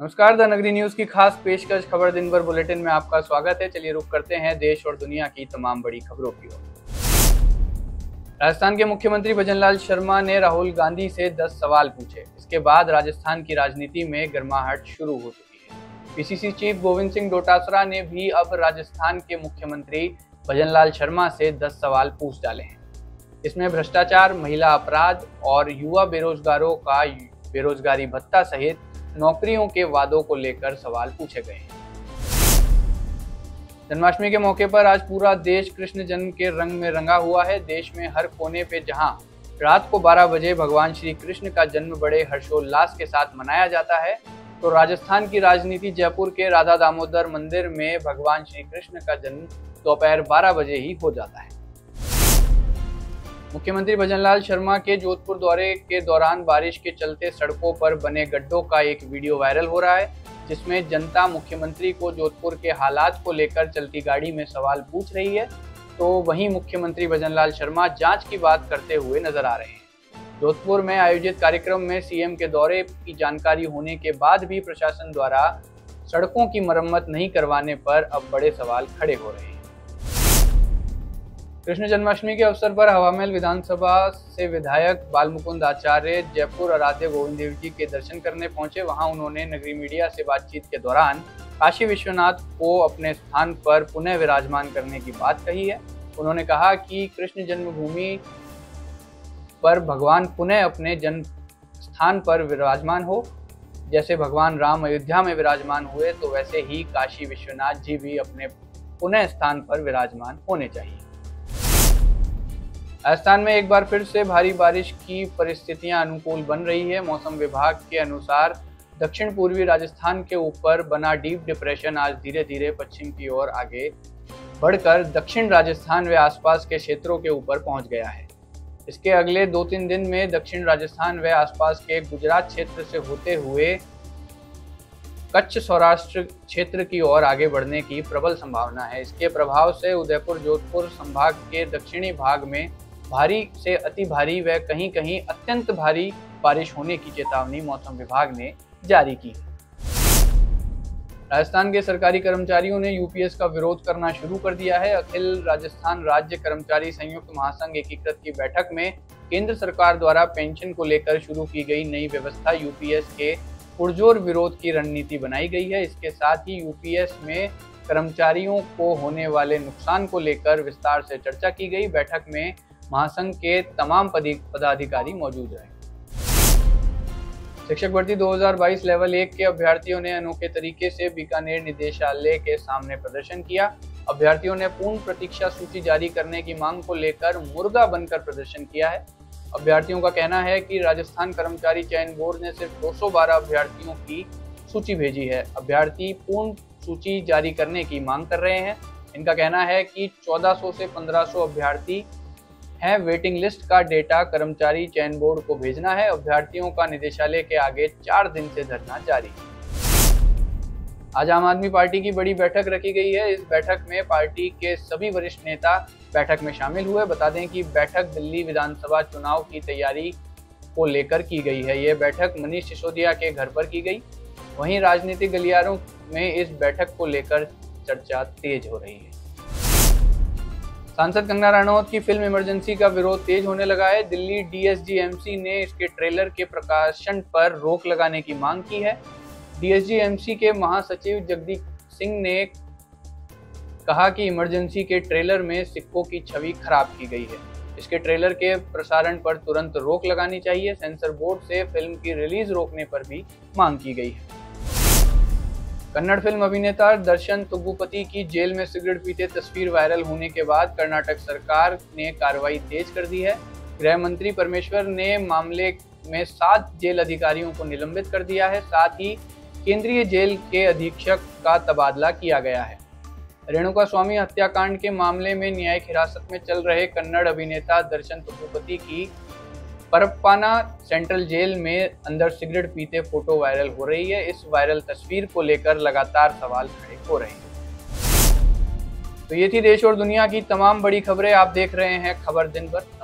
नमस्कार, द नगरी न्यूज की खास पेशकश खबर दिन भर बुलेटिन में आपका स्वागत है। चलिए रुक करते हैं देश और दुनिया की तमाम बड़ी खबरों की ओर। राजस्थान के मुख्यमंत्री भजनलाल शर्मा ने राहुल गांधी से 10 सवाल पूछे। इसके बाद राजस्थान की राजनीति में गर्माहट शुरू हो चुकी है। पीसीसी चीफ गोविंद सिंह डोटासरा ने भी अब राजस्थान के मुख्यमंत्री भजनलाल शर्मा से 10 सवाल पूछ डाले हैं। इसमें भ्रष्टाचार, महिला अपराध और युवा बेरोजगारों का बेरोजगारी भत्ता सहित नौकरियों के वादों को लेकर सवाल पूछे गए हैं। जन्माष्टमी के मौके पर आज पूरा देश कृष्ण जन्म के रंग में रंगा हुआ है। देश में हर कोने पे जहां रात को 12 बजे भगवान श्री कृष्ण का जन्म बड़े हर्षोल्लास के साथ मनाया जाता है, तो राजस्थान की राजनीति जयपुर के राधा दामोदर मंदिर में भगवान श्री कृष्ण का जन्म दोपहर 12 बजे ही हो जाता है। मुख्यमंत्री भजनलाल शर्मा के जोधपुर दौरे के दौरान बारिश के चलते सड़कों पर बने गड्ढों का एक वीडियो वायरल हो रहा है, जिसमें जनता मुख्यमंत्री को जोधपुर के हालात को लेकर चलती गाड़ी में सवाल पूछ रही है, तो वहीं मुख्यमंत्री भजनलाल शर्मा जांच की बात करते हुए नजर आ रहे हैं। जोधपुर में आयोजित कार्यक्रम में सीएम के दौरे की जानकारी होने के बाद भी प्रशासन द्वारा सड़कों की मरम्मत नहीं करवाने पर अब बड़े सवाल खड़े हो रहे हैं। कृष्ण जन्माष्टमी के अवसर पर हवामहल विधानसभा से विधायक बालमुकुंद आचार्य जयपुर आराध्य गोविंद देव जी के दर्शन करने पहुंचे। वहां उन्होंने नगरी मीडिया से बातचीत के दौरान काशी विश्वनाथ को अपने स्थान पर पुनः विराजमान करने की बात कही है। उन्होंने कहा कि कृष्ण जन्मभूमि पर भगवान पुनः अपने जन्म स्थान पर विराजमान हो। जैसे भगवान राम अयोध्या में विराजमान हुए, तो वैसे ही काशी विश्वनाथ जी भी अपने पुनः स्थान पर विराजमान होने चाहिए। राजस्थान में एक बार फिर से भारी बारिश की परिस्थितियां अनुकूल बन रही है। मौसम विभाग के अनुसार दक्षिण पूर्वी राजस्थान के ऊपर बना डीप डिप्रेशन आज धीरे धीरे पश्चिम की ओर आगे बढ़कर दक्षिण राजस्थान व आसपास के क्षेत्रों के ऊपर पहुंच गया है। इसके अगले 2-3 दिन में दक्षिण राजस्थान व आसपास के गुजरात क्षेत्र से होते हुए कच्छ सौराष्ट्र क्षेत्र की ओर आगे बढ़ने की प्रबल संभावना है। इसके प्रभाव से उदयपुर जोधपुर संभाग के दक्षिणी भाग में भारी से अति भारी व कहीं कहीं अत्यंत भारी बारिश होने की चेतावनी मौसम विभाग ने जारी की है। राजस्थान के सरकारी कर्मचारियों ने यूपीएस का विरोध करना शुरू कर दिया है। अखिल राजस्थान राज्य कर्मचारी संयुक्त महासंघ एकीकृत की बैठक में केंद्र सरकार द्वारा पेंशन को लेकर शुरू की गई नई व्यवस्था यूपीएस के पुरजोर विरोध की रणनीति बनाई गई है। इसके साथ ही यूपीएस में कर्मचारियों को होने वाले नुकसान को लेकर विस्तार से चर्चा की गई। बैठक में महासंघ के तमाम पदाधिकारी मौजूद रहे। शिक्षक भर्ती 2022 लेवल 1 के अभ्यर्थियों ने अनोखे तरीके से बीकानेर निदेशालय के सामने प्रदर्शन किया। अभ्यर्थियों ने पूर्ण प्रतीक्षा सूची जारी करने की मांग को लेकर मुर्गा बनकर प्रदर्शन किया है। अभ्यर्थियों का कहना है कि राजस्थान कर्मचारी चयन बोर्ड ने सिर्फ 212 अभ्यर्थियों की सूची भेजी है। अभ्यर्थी पूर्ण सूची जारी करने की मांग कर रहे हैं। इनका कहना है कि 1400 से 1500 अभ्यर्थी हैं। वेटिंग लिस्ट का डेटा कर्मचारी चयन बोर्ड को भेजना है। अभ्यर्थियों का निदेशालय के आगे 4 दिन से धरना जारी है। आज आम आदमी पार्टी की बड़ी बैठक रखी गई है। इस बैठक में पार्टी के सभी वरिष्ठ नेता बैठक में शामिल हुए। बता दें कि बैठक दिल्ली विधानसभा चुनाव की तैयारी को लेकर की गई है। यह बैठक मनीष सिसोदिया के घर पर की गई। वहीं राजनीतिक गलियारों में इस बैठक को लेकर चर्चा तेज हो रही है। सांसद कंगना रनौत की फिल्म इमरजेंसी का विरोध तेज होने लगा है। दिल्ली डीएसजीएमसी ने इसके ट्रेलर के प्रकाशन पर रोक लगाने की मांग की है। डीएसजीएमसी के महासचिव जगदीप सिंह ने कहा कि इमरजेंसी के ट्रेलर में सिक्कों की छवि खराब की गई है। इसके ट्रेलर के प्रसारण पर तुरंत रोक लगानी चाहिए। सेंसर बोर्ड से फिल्म की रिलीज रोकने पर भी मांग की गई है। कन्नड़ फिल्म अभिनेता दर्शन तुगुपति की जेल में सिगरेट पीते तस्वीर वायरल होने के बाद कर्नाटक सरकार ने कार्रवाई तेज कर दी है। गृह मंत्री परमेश्वर ने मामले में 7 जेल अधिकारियों को निलंबित कर दिया है। साथ ही केंद्रीय जेल के अधीक्षक का तबादला किया गया है। रेणुका स्वामी हत्याकांड के मामले में न्यायिक हिरासत में चल रहे कन्नड़ अभिनेता दर्शन तुगुपति की परप्पाना सेंट्रल जेल में अंदर सिगरेट पीते फोटो वायरल हो रही है। इस वायरल तस्वीर को लेकर लगातार सवाल खड़े हो रहे हैं। तो ये थी देश और दुनिया की तमाम बड़ी खबरें। आप देख रहे हैं खबर दिन भर।